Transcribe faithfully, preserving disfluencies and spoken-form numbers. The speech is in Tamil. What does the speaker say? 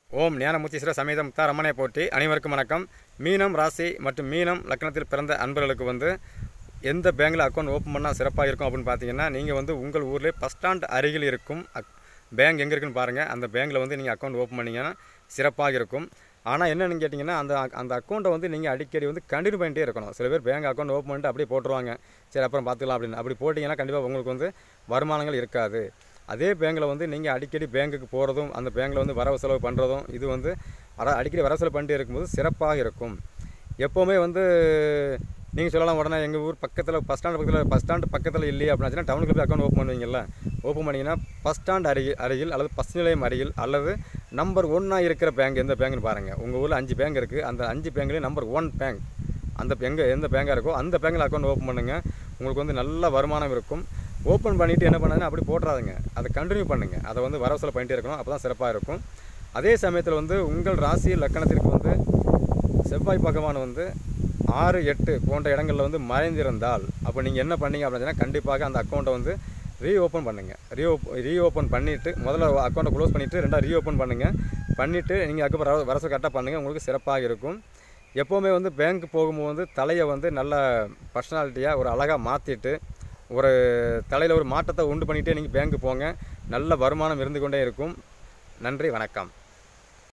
ஓம் ஞானமுத்தீஸ்வர சமேத முத்தாரம்மனை போற்றி. அனைவருக்கும் வணக்கம். மீனம் ராசி மற்றும் மீனம் லக்னத்தில் பிறந்த அன்பர்களுக்கு வந்து எந்த பேங்கில் அக்கௌண்ட் ஓப்பன் பண்ணால் சிறப்பாக இருக்கும் அப்படின்னு பார்த்தீங்கன்னா, நீங்கள் வந்து உங்கள் ஊரில் பஸ் ஸ்டாண்ட் அருகில் இருக்கும் அக் பேங்க் எங்கே இருக்குன்னு பாருங்கள். அந்த பேங்கில் வந்து நீங்கள் அக்கௌண்ட் ஓப்பன் பண்ணிங்கன்னா சிறப்பாக இருக்கும். ஆனால் என்னென்னு கேட்டிங்கன்னா, அந்த அந்த அக்கௌண்ட்டை வந்து நீங்கள் அடிக்கடி வந்து கண்டினியூ பண்ணிட்டே இருக்கணும். சில பேர் பேங்க் அக்கௌண்ட் ஓப்பன் பண்ணிட்டு அப்படியே போட்டுருவாங்க, சரி அப்புறம் பார்த்துக்கலாம் அப்படின்னு. அப்படி போட்டிங்கன்னா கண்டிப்பாக உங்களுக்கு வந்து வருமானங்கள் இருக்காது. அதே பேங்கில் வந்து நீங்கள் அடிக்கடி பேங்குக்கு போகிறதும் அந்த பேங்கில் வந்து வரவு செலவு பண்ணுறதும் இது வந்து வர அடிக்கடி வரவு செலவு பண்ணிட்டு இருக்கும்போது சிறப்பாக இருக்கும். எப்போவுமே வந்து நீங்கள் சொல்லலாம், உடனே எங்கள் ஊர் பக்கத்தில் பஸ் ஸ்டாண்ட் பக்கத்தில் பஸ் ஸ்டாண்டு பக்கத்தில் இல்லையே அப்படின்னா டவுனுக்கு போய் அக்கௌண்ட் ஓப்பன் பண்ணுவீங்கல்ல. ஓப்பன் பண்ணிங்கன்னா பஸ் ஸ்டாண்ட் அருகில் அருகில் அல்லது பஸ் நிலையம் அருகில் அல்லது நம்பர் ஒன்னாக இருக்கிற பேங்க் எந்த பேங்க்னு பாருங்கள். உங்கள் ஊரில் அஞ்சு பேங்க் இருக்குது. அந்த அஞ்சு பேங்க்லேயும் நம்பர் ஒன் பேங்க் அந்த எங்கே எந்த பேங்காக இருக்கோ அந்த பேங்கில் அக்கௌண்ட் ஓப்பன் பண்ணுங்கள். உங்களுக்கு வந்து நல்ல வருமானம் இருக்கும். ஓப்பன் பண்ணிவிட்டு என்ன பண்ணாதுன்னா அப்படி போட்டுறாதுங்க, அதை கண்டினியூ பண்ணுங்கள். அதை வந்து வரவு செலவு பண்ணிகிட்டே இருக்கணும், அப்போ தான் சிறப்பாக இருக்கும். அதே சமயத்தில் வந்து உங்கள் ராசி லக்கணத்திற்கு வந்து செவ்வாய் பகவான் வந்து ஆறு எட்டு போன்ற இடங்களில் வந்து மறைந்திருந்தால் அப்போ நீங்கள் என்ன பண்ணீங்க அப்படின்னா கண்டிப்பாக அந்த அக்கௌண்ட்டை வந்து ரீ ஓப்பன் பண்ணுங்கள். ரீ ஓப் ரீ ஓப்பன் பண்ணிவிட்டு முதல்ல அக்கௌண்ட்டை க்ளோஸ் பண்ணிவிட்டு ரெண்டாவது ரீ ஓப்பன் பண்ணுங்கள். பண்ணிவிட்டு நீங்கள் அதுக்கப்புறம் வரவு கரெக்டாக பண்ணுங்கள், உங்களுக்கு சிறப்பாக இருக்கும். எப்போவுமே வந்து பேங்க் போகும்போது வந்து தலையை வந்து நல்ல பர்சனாலிட்டியாக ஒரு அழகாக மாற்றிட்டு ஒரு தலையில் ஒரு மாற்றத்தை உண்டு பண்ணிகிட்டே நீங்கள் பேங்க்கு போங்க. நல்ல வருமானம் இருந்து கொண்டே இருக்கும். நன்றி, வணக்கம்.